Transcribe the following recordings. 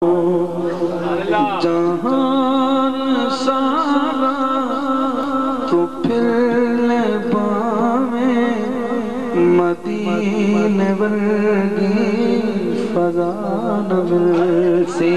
جہان سارا تو پھر لے پاویں مدینے ورگی فضا نہ ملسی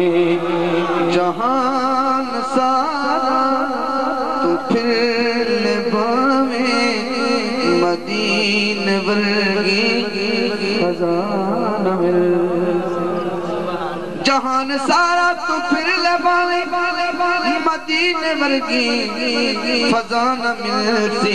جہان سارا تو پھر لے پاویں مدینے ورگی فضا نہ ملسی جہان سارا تو پھر لے پاویں مدینے ورگی فضا نہ ملسی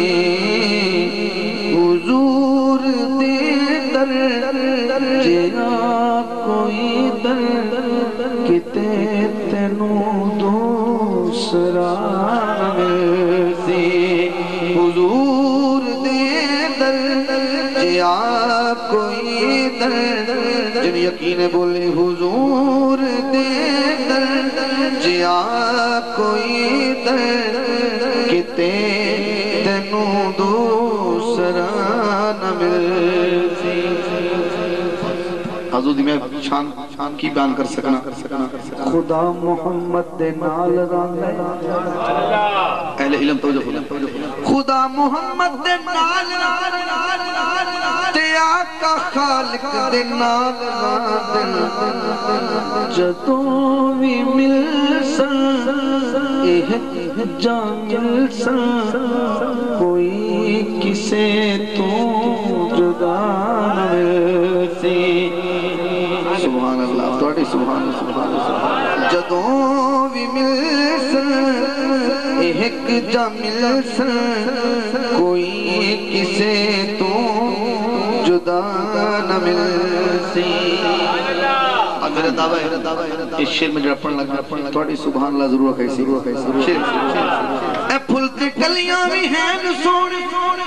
حضور دے در جہاں کوئی در کتے تینوں دوسرا نہ ملسی حضور دے در جہاں کوئی در جن یقین بولے حضور دے در جہاں کوئی در کتے تینوں دوسرا نہ ملسی حضور دی میں شان کی بیان کر سکنا خدا محمد دے نال راندے اہل علم توجہ خدا محمد دے نال تے آقا خالق دے نال راندے جدوں وی مل سن اے جا مل سن کوئی کسے تو جدا نہ ملسی سبحان اللہ توڑی سبحان اللہ جدوں بھی مل سن ایک جا مل سن کوئی کسے تو جدا نہ ملسی میرا دعویٰ ہے اس شیر میں جڑا پڑھنا لگا توڑی سبحان اللہ ضرور کیسی شیر اے پھلتے کلیاں بھی ہیں سونے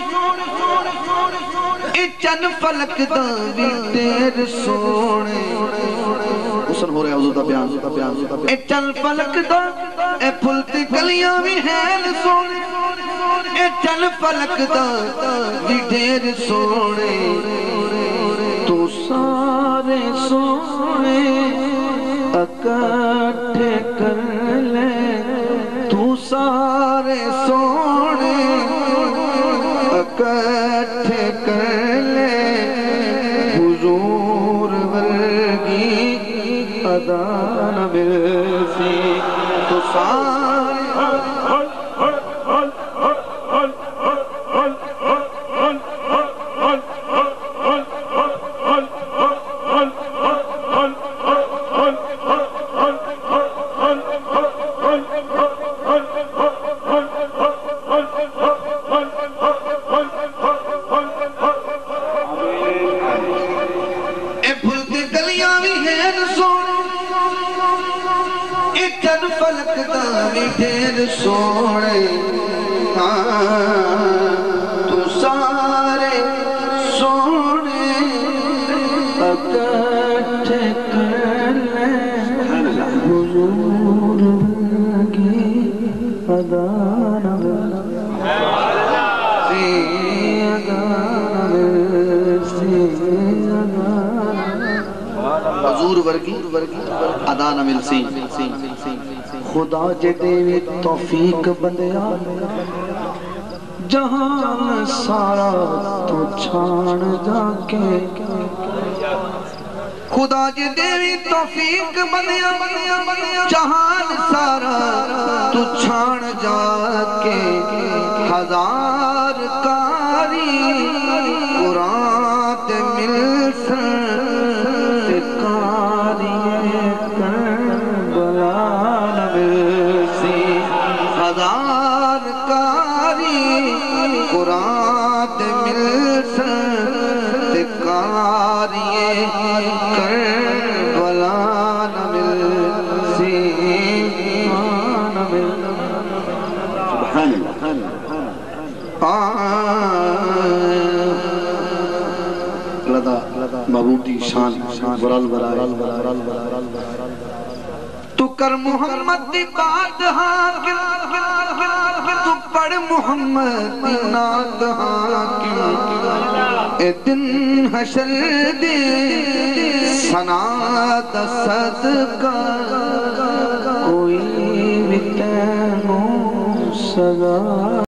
اے چن فلک دا بھی تیر سونے حسن ہو رہا ہے حضور دا بیان اے چن فلک دا اے پھلتے کلیاں بھی ہیں سونے اے چن فلک دا بھی تیر سونے تو سارے سونے اکٹھے کر لے تو سارے سونے اکٹھے کر لے حضور ورگی ادا نہ ملسی تو سارے فلک داوی ڈھیر سونے تو سارے سونے اکٹھے کر لے حضور ورگی ادا نہ حضور ورگی ادا نہ ملسی خدا جے دیوی توفیق بندیا جہان سارا تو چھان جا کے خدا جے دیوی توفیق بندیا جہان سارا تو چھان جا کے ہزار کاری قرآن تے مل سن قرآن مل سن تکاریے کربلا نہ ملسی سبحان اللہ محبوب دی شان برال تو کر محمد دی بات تو پڑھ محمد دی نات حاکم اے دن حشر دے سنا دا صدقہ کوئی بھی تینوں سزا